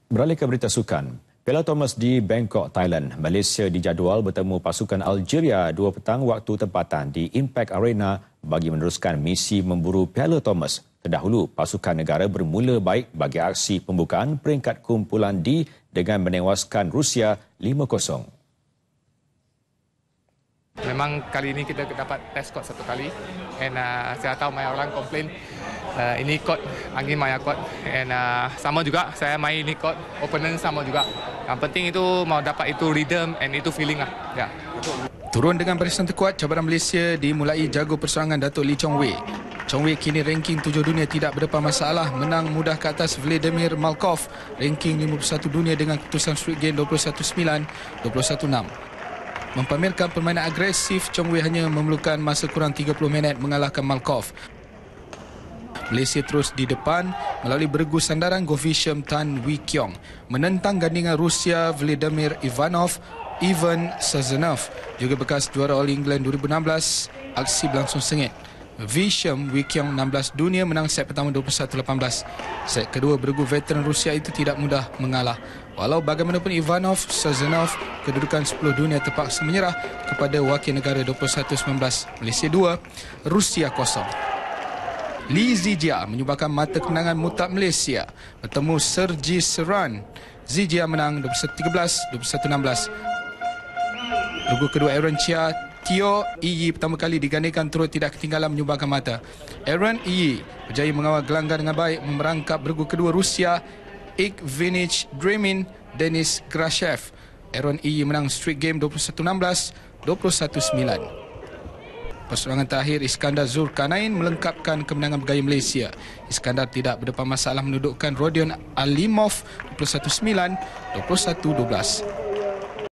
Beralih ke berita sukan. Piala Thomas di Bangkok, Thailand. Malaysia dijadual bertemu pasukan Algeria 2 petang waktu tempatan di Impact Arena bagi meneruskan misi memburu Piala Thomas. Terdahulu, pasukan negara bermula baik bagi aksi pembukaan peringkat kumpulan D dengan menewaskan Rusia 5-0. Memang kali ini kita dapat test court satu kali, and saya tahu banyak orang komplain ini court angin banyak kuat, and sama juga saya main ini court opponent sama juga. Yang penting itu mau dapat itu rhythm and itu feeling lah. Ya. Turun dengan barisan terkuat, cabaran Malaysia dimulai jago perseorangan Datuk Lee Chong Wei. Chong Wei kini ranking 7 dunia tidak berdepan masalah, menang mudah ke atas Vladimir Malkov, ranking 51 dunia dengan keputusan straight game 21-9, 21-6. Mempamerkan permainan agresif, Chong Wei hanya memerlukan masa kurang 30 minit mengalahkan Malkov. Malaysia terus di depan melalui beregu sandaran Govisham Tan Wee Kiong menentang gandingan Rusia Vladimir Ivanov, Ivan Sazonov, juga bekas juara All England 2016. Aksi berlangsung sengit. Visham Wee Kiong 16 dunia menang set pertama 21-18. Set kedua beregu veteran Rusia itu tidak mudah mengalah. Walau bagaimanapun Ivanov Sazonov kedudukan 10 dunia terpaksa menyerah kepada wakil negara 21-19. Malaysia 2, Rusia 0. Lee Zijia menyumbangkan mata kemenangan mutlak Malaysia bertemu Sergi Seran. Zijia menang 21-13, 21-16. Beregu kedua Aaron Chia Teo Yi pertama kali digandingkan turut tidak ketinggalan menyumbangkan mata. Aaron Yi berjaya mengawal gelanggang dengan baik memerangkap beregu kedua Rusia Evgeny Dremin Denis Grashev. Aaron Yi menang straight game 21-16, 21-9. Perseorangan terakhir Iskandar Zulkarnain melengkapkan kemenangan bergaya Malaysia. Iskandar tidak berdepan masalah mendudukkan Rodion Alimov 21-9, 21-12.